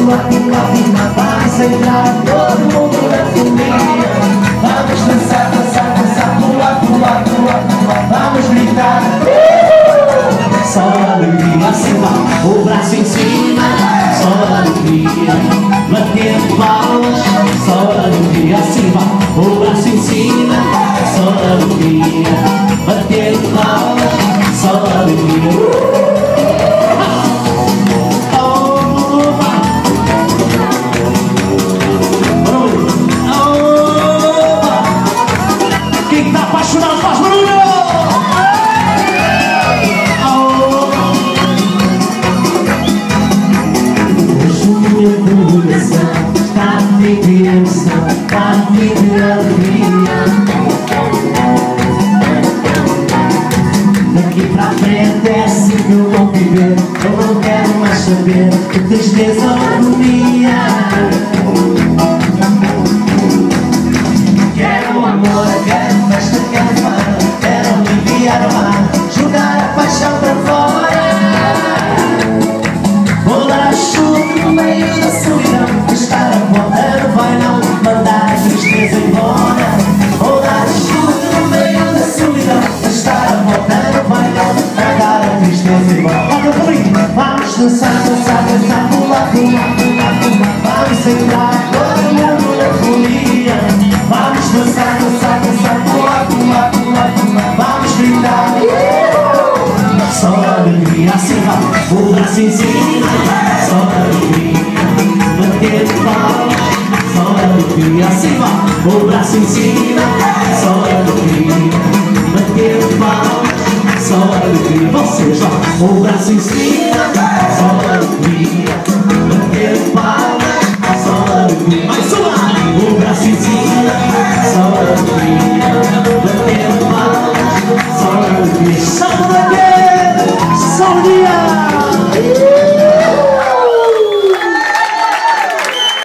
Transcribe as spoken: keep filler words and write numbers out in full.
pula, pula, pula, vamos entrar todo mundo na folia. Vamos dançar, dançar, dançar, pula, pula, pula, pula, vamos gritar. Só alegria, acima, o braço em cima. Só alegria, batendo palmas. Só alegria, acima, o braço em cima. Só alegria, batendo palmas. Só alegria. Daqui pra frente é assim que eu vou viver. Eu não quero mais saber de tristeza ou agonia. Quero amor, quero festa, quero fama. Quero aliviar o mar, jogar a paixão pra fora. Vou dar a chuva no meio da solidão. Estar apontando vai não mandar a tristeza embora. Vou dar a chuva no meio da solidão. Estar apontando vai não mandar a tristeza embora. Vamos dançar, dançar, dançar, pular, pular, pular, pular. Vamos entrar todo mundo na folia. Vamos dançar, dançar, dançar, pular, pular, pular, pular. Vamos gritar. Só alegria, acima, o braço em cima. Só alegria, bater palmas. Só alegria, acima, o braço em cima. Só alegria, bater palmas. Só alegria, você já, o braço em cima. Só alegria, bater palmas. Só alegria, mais uma, o braço em cima. Só alegria.